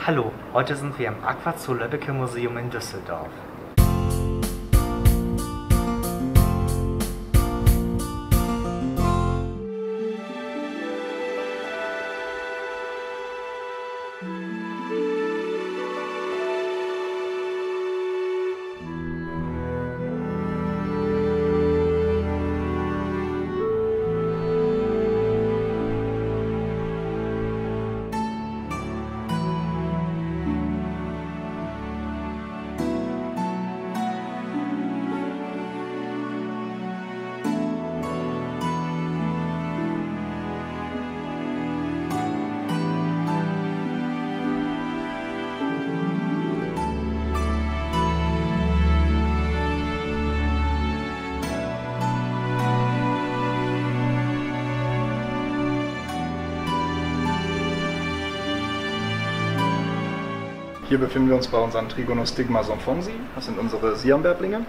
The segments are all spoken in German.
Hallo, heute sind wir im Aquazoo Löbbecke Museum in Düsseldorf. Hier befinden wir uns bei unseren Trigonostigma somphonsi, das sind unsere Siambärblinge.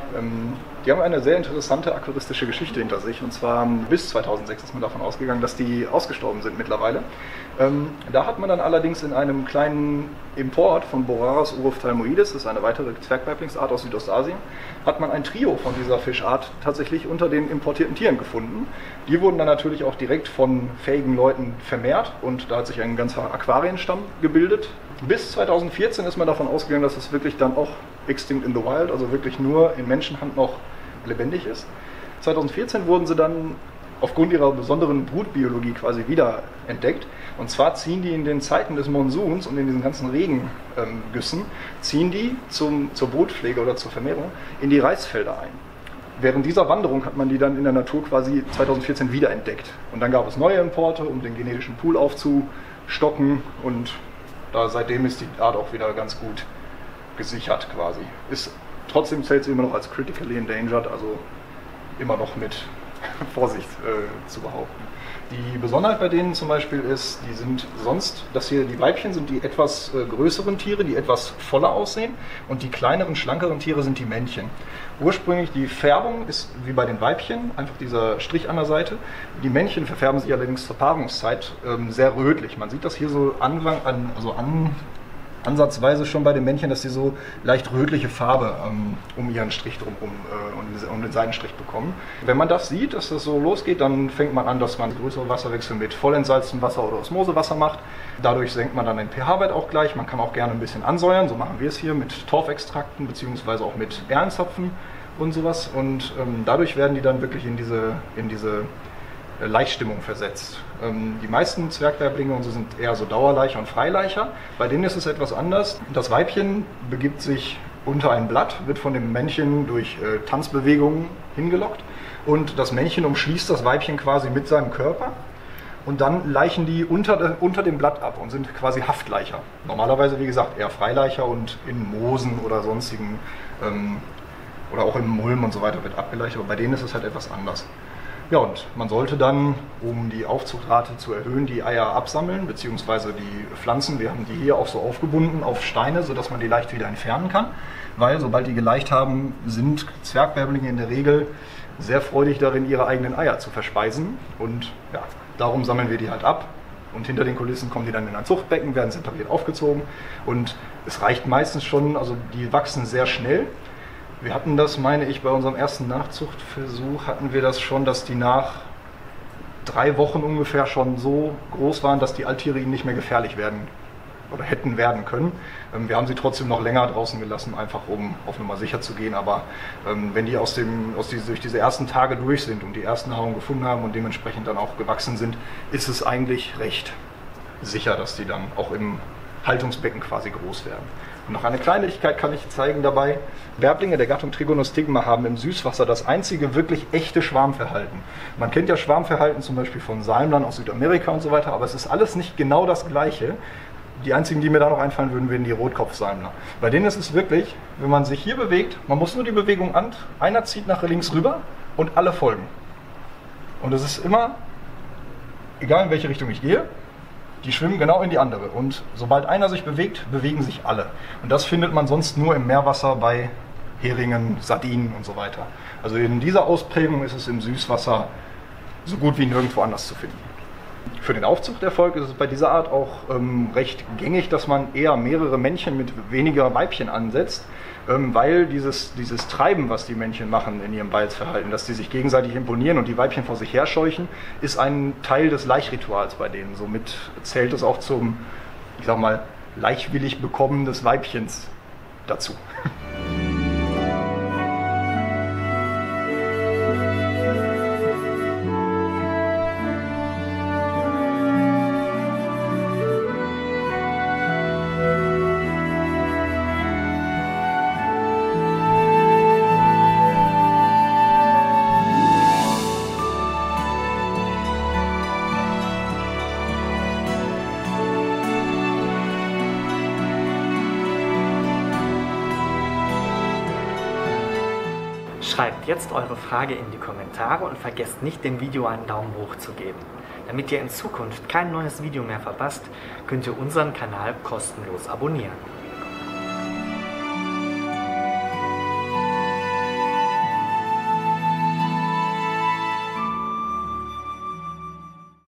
Die haben eine sehr interessante aquaristische Geschichte hinter sich, und zwar bis 2006 ist man davon ausgegangen, dass die ausgestorben sind mittlerweile. Da hat man dann allerdings in einem kleinen Import von Boraras urophthalmoides, das ist eine weitere Zwergbärblingsart aus Südostasien, hat man ein Trio von dieser Fischart tatsächlich unter den importierten Tieren gefunden. Die wurden dann natürlich auch direkt von fähigen Leuten vermehrt und da hat sich ein ganzer Aquarienstamm gebildet. Bis 2014 ist man davon ausgegangen, dass es wirklich dann auch extinct in the wild, also wirklich nur in Menschenhand noch lebendig ist. 2014 wurden sie dann aufgrund ihrer besonderen Brutbiologie quasi wieder entdeckt. Und zwar ziehen die in den Zeiten des Monsuns und in diesen ganzen Regengüssen, ziehen die zur Brutpflege oder zur Vermehrung in die Reisfelder ein. Während dieser Wanderung hat man die dann in der Natur quasi 2014 wiederentdeckt. Und dann gab es neue Importe, um den genetischen Pool aufzustocken, und seitdem ist die Art auch wieder ganz gut gesichert quasi. Trotzdem zählt sie immer noch als critically endangered, also immer noch mit Vorsicht zu behaupten. Die Besonderheit bei denen zum Beispiel ist, die sind sonst, die Weibchen sind die etwas größeren Tiere, die etwas voller aussehen, und die kleineren, schlankeren Tiere sind die Männchen. Ursprünglich die Färbung ist wie bei den Weibchen, einfach dieser Strich an der Seite. Die Männchen verfärben sich allerdings zur Paarungszeit sehr rötlich. Man sieht das hier so ansatzweise schon bei den Männchen, dass sie so leicht rötliche Farbe um ihren Strich drumherum um den Seitenstrich bekommen. Wenn man das sieht, dass das so losgeht, dann fängt man an, dass man größere Wasserwechsel mit vollentsalztem Wasser oder Osmosewasser macht. Dadurch senkt man dann den pH-Wert auch gleich. Man kann auch gerne ein bisschen ansäuern, so machen wir es hier mit Torfextrakten beziehungsweise auch mit Ehrenzapfen und sowas. Und dadurch werden die dann wirklich in diese Laichstimmung versetzt. Die meisten Zwergbärblinge und so sind eher so Dauerlaicher und Freilaicher. Bei denen ist es etwas anders. Das Weibchen begibt sich unter ein Blatt, wird von dem Männchen durch Tanzbewegungen hingelockt, und das Männchen umschließt das Weibchen quasi mit seinem Körper, und dann laichen die unter dem Blatt ab und sind quasi Haftlaicher. Normalerweise, wie gesagt, eher Freilaicher und in Moosen oder sonstigen oder auch im Mulm und so weiter wird abgeleicht, aber bei denen ist es halt etwas anders. Ja, und man sollte dann, um die Aufzuchtrate zu erhöhen, die Eier absammeln, beziehungsweise die Pflanzen. Wir haben die hier auch so aufgebunden auf Steine, sodass man die leicht wieder entfernen kann. Weil, sobald die geleicht haben, sind Zwergbärblinge in der Regel sehr freudig darin, ihre eigenen Eier zu verspeisen. Und ja, darum sammeln wir die halt ab. Und hinter den Kulissen kommen die dann in ein Zuchtbecken, werden separiert aufgezogen. Und es reicht meistens schon, also die wachsen sehr schnell. Wir hatten das, meine ich, bei unserem ersten Nachzuchtversuch hatten wir das schon, dass die nach 3 Wochen ungefähr schon so groß waren, dass die Alttiere ihnen nicht mehr gefährlich werden oder hätten werden können. Wir haben sie trotzdem noch länger draußen gelassen, einfach um auf Nummer sicher zu gehen. Aber wenn die durch diese ersten Tage durch sind und die erste Nahrung gefunden haben und dementsprechend dann auch gewachsen sind, ist es eigentlich recht sicher, dass die dann auch im Haltungsbecken quasi groß werden. Und noch eine Kleinigkeit kann ich zeigen dabei. Bärblinge der Gattung Trigonostigma haben im Süßwasser das einzige wirklich echte Schwarmverhalten. Man kennt ja Schwarmverhalten zum Beispiel von Salmlern aus Südamerika und so weiter, aber es ist alles nicht genau das Gleiche. Die einzigen, die mir da noch einfallen würden, wären die Rotkopfsalmler. Bei denen ist es wirklich, wenn man sich hier bewegt, man muss nur die Bewegung einer zieht nach links rüber und alle folgen. Und es ist immer, egal in welche Richtung ich gehe, die schwimmen genau in die andere, und sobald einer sich bewegt, bewegen sich alle. Und das findet man sonst nur im Meerwasser bei Heringen, Sardinen und so weiter. Also in dieser Ausprägung ist es im Süßwasser so gut wie nirgendwo anders zu finden. Für den Aufzuchterfolg ist es bei dieser Art auch recht gängig, dass man eher mehrere Männchen mit weniger Weibchen ansetzt, weil dieses Treiben, was die Männchen machen in ihrem Balzverhalten, dass sie sich gegenseitig imponieren und die Weibchen vor sich herscheuchen, ist ein Teil des Laichrituals bei denen. Somit zählt es auch zum, ich sag mal, leichtwillig Bekommen des Weibchens dazu. Schreibt jetzt eure Frage in die Kommentare und vergesst nicht, dem Video einen Daumen hoch zu geben. Damit ihr in Zukunft kein neues Video mehr verpasst, könnt ihr unseren Kanal kostenlos abonnieren.